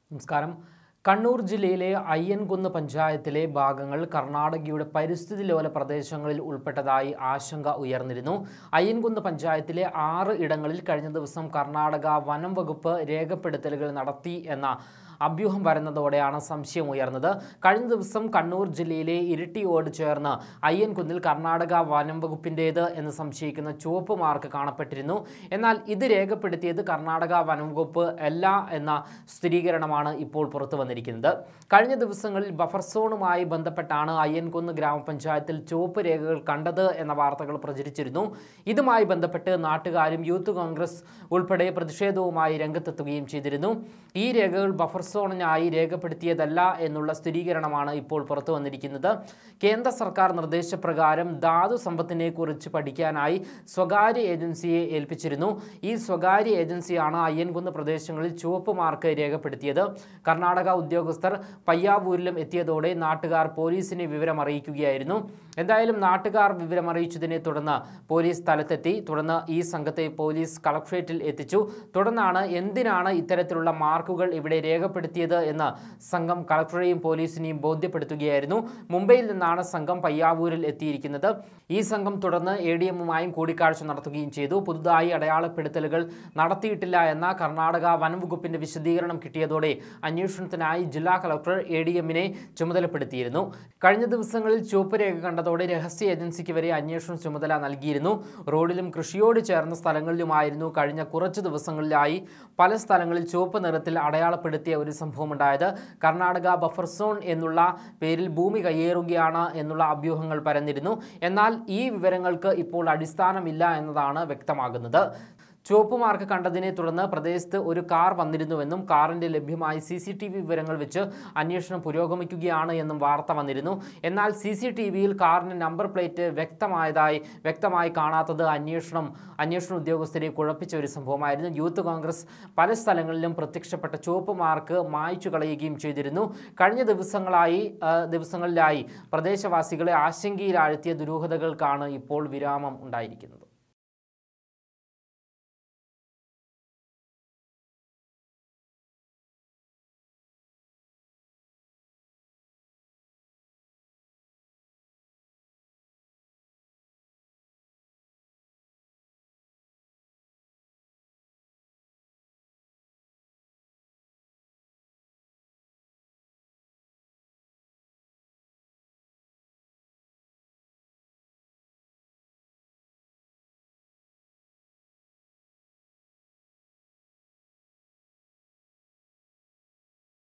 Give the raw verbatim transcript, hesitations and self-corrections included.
നമസ്കാരം. കണ്ണൂർ ജില്ലയിലെ അയ്യൻകുന്ന് പഞ്ചായത്തിലെ ഭാഗങ്ങൾ കർണാടകയുടെ പരിസ്ഥിതി ലോല പ്രദേശങ്ങളിൽ ഉൾപ്പെട്ടതായി ആശങ്ക ഉയർന്നിരുന്നു. അയ്യൻകുന്ന് പഞ്ചായത്തിലെ ആറ് ഇടങ്ങളിൽ കഴിഞ്ഞ ദിവസം കർണാടക വനം വകുപ്പ് രേഖപ്പെടുത്തലുകൾ നടത്തി എന്ന അഭ്യൂഹം വരുന്നതോടെയാണ് സംശയം ഉയർന്നത്. കഴിഞ്ഞ ദിവസം കണ്ണൂർ ജില്ലയിലെ ഇരിട്ടിയോട് ചേർന്ന് അയ്യൻകുന്നിൽ കർണാടക വനം വകുപ്പിൻ്റേത് എന്ന് സംശയിക്കുന്ന ചുവപ്പ് മാർക്ക് കാണപ്പെട്ടിരുന്നു. എന്നാൽ ഇത് രേഖപ്പെടുത്തിയത് കർണാടക വനം വകുപ്പ് അല്ല എന്ന സ്ഥിരീകരണമാണ് ഇപ്പോൾ പുറത്തു വന്നിരിക്കുന്നത്. കഴിഞ്ഞ ദിവസങ്ങളിൽ ബഫർ സോണുമായി ബന്ധപ്പെട്ടാണ് അയ്യൻകുന്ന് ഗ്രാമപഞ്ചായത്തിൽ ചുവപ്പ് രേഖകൾ കണ്ടത് എന്ന വാർത്തകൾ പ്രചരിച്ചിരുന്നു. ഇതുമായി ബന്ധപ്പെട്ട് നാട്ടുകാരും യൂത്ത് കോൺഗ്രസ് ഉൾപ്പെടെ പ്രതിഷേധവുമായി രംഗത്തെത്തുകയും ചെയ്തിരുന്നു. ഈ രേഖകൾ ബഫർ സോണിനായി രേഖപ്പെടുത്തിയതല്ല എന്നുള്ള സ്ഥിരീകരണമാണ് ഇപ്പോൾ പുറത്തു വന്നിരിക്കുന്നത്. കേന്ദ്ര സർക്കാർ നിർദ്ദേശപ്രകാരം ധാതു സമ്പത്തിനെ കുറിച്ച് പഠിക്കാനായി സ്വകാര്യ ഏജൻസിയെ ഏൽപ്പിച്ചിരുന്നു. ഈ സ്വകാര്യ ഏജൻസിയാണ് അയ്യൻകുന്ന് പ്രദേശങ്ങളിൽ ചുവപ്പ് മാർക്ക് രേഖപ്പെടുത്തിയത്. കർണാടക ഉദ്യോഗസ്ഥർ പയ്യാവൂരിലും എത്തിയതോടെ നാട്ടുകാർ പോലീസിനെ വിവരം അറിയിക്കുകയായിരുന്നു. എന്തായാലും നാട്ടുകാർ വിവരമറിയിച്ചതിനെ തുടർന്ന് പോലീസ് സ്ഥലത്തെത്തി. തുടർന്ന് ഈ സംഘത്തെ പോലീസ് കളക്ട്രേറ്റിൽ എത്തിച്ചു. തുടർന്നാണ് എന്തിനാണ് ഇത്തരത്തിലുള്ള മാർക്കുകൾ ഇവിടെ രേഖപ്പെടുത്തിയത് എന്ന് സംഘം കളക്ടറെയും പോലീസിനെയും ബോധ്യപ്പെടുത്തുകയായിരുന്നു. മുംബൈയിൽ നിന്നാണ് സംഘം പയ്യാവൂരിൽ എത്തിയിരിക്കുന്നത്. ഈ സംഘം തുടർന്ന് എ ഡി എമ്മുമായും കൂടിക്കാഴ്ച നടത്തുകയും ചെയ്തു. പുതുതായി അടയാളപ്പെടുത്തലുകൾ നടത്തിയിട്ടില്ല എന്ന കർണാടക വനം വകുപ്പിന്റെ വിശദീകരണം കിട്ടിയതോടെ അന്വേഷണത്തിനായി ജില്ലാ കളക്ടർ എ ഡി എമ്മിനെ ചുമതലപ്പെടുത്തിയിരുന്നു. കഴിഞ്ഞ ദിവസങ്ങളിൽ ചുവപ്പ് രേഖ കണ്ടതോടെ രഹസ്യ ഏജൻസിക്ക് വരെ അന്വേഷണ ചുമതല നൽകിയിരുന്നു. റോഡിലും കൃഷിയോട് ചേർന്ന സ്ഥലങ്ങളിലുമായിരുന്നു കഴിഞ്ഞ കുറച്ച് ദിവസങ്ങളിലായി പല സ്ഥലങ്ങളിൽ ചുവപ്പ് നിറത്തിൽ അടയാളപ്പെടുത്തിയ ഒരു സംഭവം ഉണ്ടായത്. കർണാടക ബഫർ സോൺ എന്നുള്ള പേരിൽ ഭൂമി കയ്യേറുകയാണ് എന്നുള്ള അഭ്യൂഹങ്ങൾ പരന്നിരുന്നു. എന്നാൽ ഈ വിവരങ്ങൾക്ക് ഇപ്പോൾ അടിസ്ഥാനമില്ല എന്നതാണ് വ്യക്തമാകുന്നത്. ചുവപ്പ് മാർക്ക് കണ്ടതിനെ തുടർന്ന് പ്രദേശത്ത് ഒരു കാർ വന്നിരുന്നുവെന്നും കാറിൻ്റെ ലഭ്യമായ സി സി ടി വി വിവരങ്ങൾ വെച്ച് അന്വേഷണം പുരോഗമിക്കുകയാണ് എന്നും വാർത്ത വന്നിരുന്നു. എന്നാൽ സി സി ടി വിയിൽ കാറിൻ്റെ നമ്പർ പ്ലേറ്റ് വ്യക്തമായതായി വ്യക്തമായി കാണാത്തത് അന്വേഷണം അന്വേഷണ ഉദ്യോഗസ്ഥരെ കുഴപ്പിച്ച ഒരു സംഭവമായിരുന്നു. യൂത്ത് കോൺഗ്രസ് പല സ്ഥലങ്ങളിലും പ്രത്യക്ഷപ്പെട്ട ചുവപ്പ് മാർക്ക് മായ്ച്ചു കളയുകയും ചെയ്തിരുന്നു. കഴിഞ്ഞ ദിവസങ്ങളായി ദിവസങ്ങളിലായി പ്രദേശവാസികളെ ആശങ്കയിലാഴ്ത്തിയ ദുരൂഹതകൾക്കാണ് ഇപ്പോൾ വിരാമം ഉണ്ടായിരിക്കുന്നത്.